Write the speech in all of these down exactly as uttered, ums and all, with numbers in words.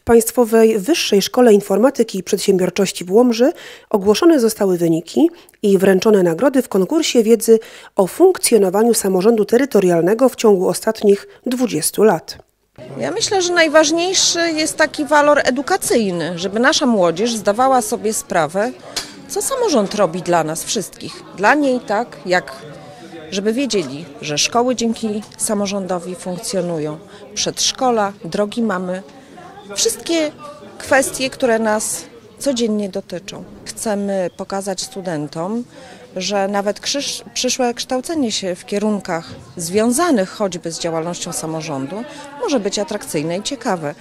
Państwowej Wyższej Szkole Informatyki i Przedsiębiorczości w Łomży ogłoszone zostały wyniki i wręczone nagrody w konkursie wiedzy o funkcjonowaniu samorządu terytorialnego w ciągu ostatnich dwudziestu lat. Ja myślę, że najważniejszy jest taki walor edukacyjny, żeby nasza młodzież zdawała sobie sprawę, co samorząd robi dla nas wszystkich. Dla niej tak, jak żeby wiedzieli, że szkoły dzięki samorządowi funkcjonują, przedszkola, drogi mamy, wszystkie kwestie, które nas codziennie dotyczą. Chcemy pokazać studentom, że nawet krzyż, przyszłe kształcenie się w kierunkach związanych choćby z działalnością samorządu może być atrakcyjne i ciekawe.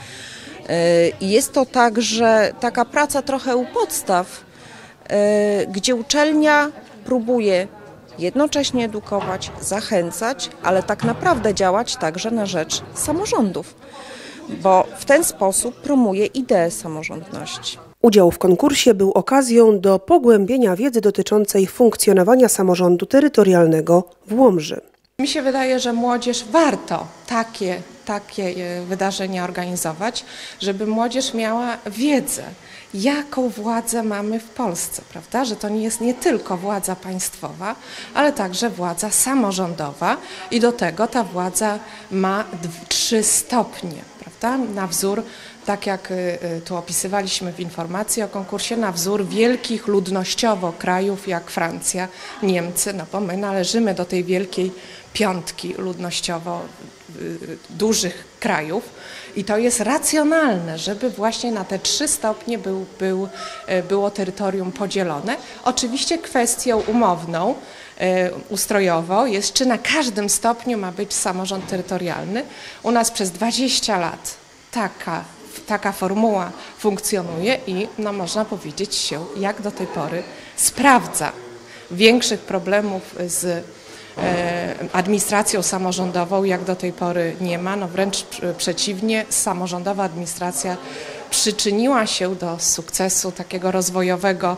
I jest to także taka praca trochę u podstaw, gdzie uczelnia próbuje jednocześnie edukować, zachęcać, ale tak naprawdę działać także na rzecz samorządów, bo w ten sposób promuje ideę samorządności. Udział w konkursie był okazją do pogłębienia wiedzy dotyczącej funkcjonowania samorządu terytorialnego w Łomży. Mi się wydaje, że młodzież warto takie, takie wydarzenia organizować, żeby młodzież miała wiedzę, jaką władzę mamy w Polsce, prawda? Że to nie jest nie tylko władza państwowa, ale także władza samorządowa i do tego ta władza ma trzy stopnie, prawda? Na wzór, tak jak tu opisywaliśmy w informacji o konkursie, na wzór wielkich ludnościowo krajów jak Francja, Niemcy, no bo my należymy do tej wielkiej piątki ludnościowo dużych krajów i to jest racjonalne, żeby właśnie na te trzy stopnie był, był, było terytorium podzielone. Oczywiście kwestią umowną, ustrojowo jest, czy na każdym stopniu ma być samorząd terytorialny. U nas przez dwadzieścia lat taka, taka formuła funkcjonuje i no, można powiedzieć się, jak do tej pory sprawdza. Większych problemów z administracją samorządową jak do tej pory nie ma, no wręcz przeciwnie, samorządowa administracja przyczyniła się do sukcesu takiego rozwojowego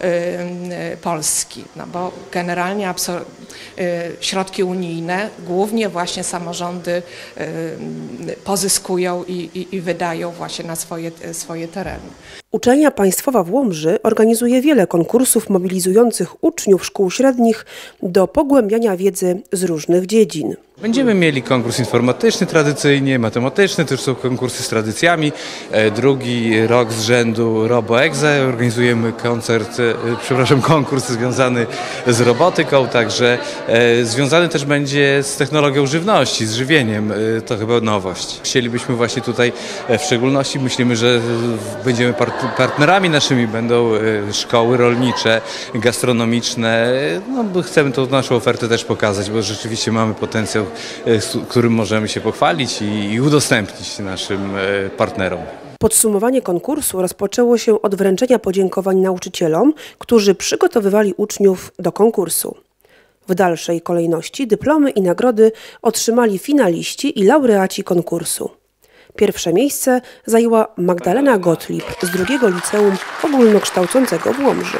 Polski, no bo generalnie środki unijne głównie właśnie samorządy pozyskują i, i, i wydają właśnie na swoje, swoje tereny. Uczelnia Państwowa w Łomży organizuje wiele konkursów mobilizujących uczniów szkół średnich do pogłębiania wiedzy z różnych dziedzin. Będziemy mieli konkurs informatyczny tradycyjnie, matematyczny, to już są konkursy z tradycjami. Drugi rok z rzędu RoboExe, organizujemy koncert, przepraszam, konkurs związany z robotyką, także związany też będzie z technologią żywności, z żywieniem, to chyba nowość. Chcielibyśmy właśnie tutaj w szczególności, myślimy, że będziemy partnerami naszymi, będą szkoły rolnicze, gastronomiczne, no bo chcemy tą naszą ofertę też pokazać, bo rzeczywiście mamy potencjał, którym możemy się pochwalić i udostępnić naszym partnerom. Podsumowanie konkursu rozpoczęło się od wręczenia podziękowań nauczycielom, którzy przygotowywali uczniów do konkursu. W dalszej kolejności dyplomy i nagrody otrzymali finaliści i laureaci konkursu. Pierwsze miejsce zajęła Magdalena Gottlieb z drugiego liceum ogólnokształcącego w Łomży.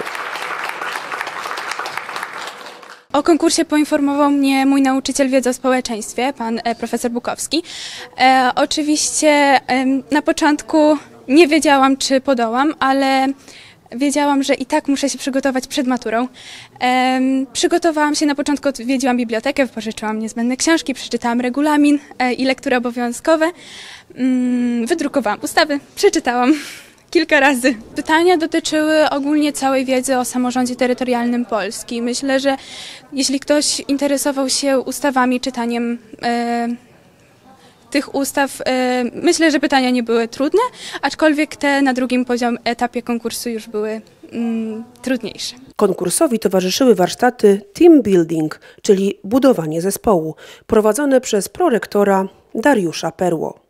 O konkursie poinformował mnie mój nauczyciel wiedzy o społeczeństwie, pan e, profesor Bukowski. E, oczywiście e, na początku nie wiedziałam, czy podołam, ale wiedziałam, że i tak muszę się przygotować przed maturą. E, przygotowałam się na początku, odwiedziłam bibliotekę, wypożyczyłam niezbędne książki, przeczytałam regulamin e, i lektury obowiązkowe. Mm, wydrukowałam ustawy, przeczytałam kilka razy. Pytania dotyczyły ogólnie całej wiedzy o samorządzie terytorialnym Polski. Myślę, że jeśli ktoś interesował się ustawami, czytaniem e, tych ustaw, e, myślę, że pytania nie były trudne, aczkolwiek te na drugim poziom, etapie konkursu już były mm, trudniejsze. Konkursowi towarzyszyły warsztaty team building, czyli budowanie zespołu, prowadzone przez prorektora Dariusza Perło.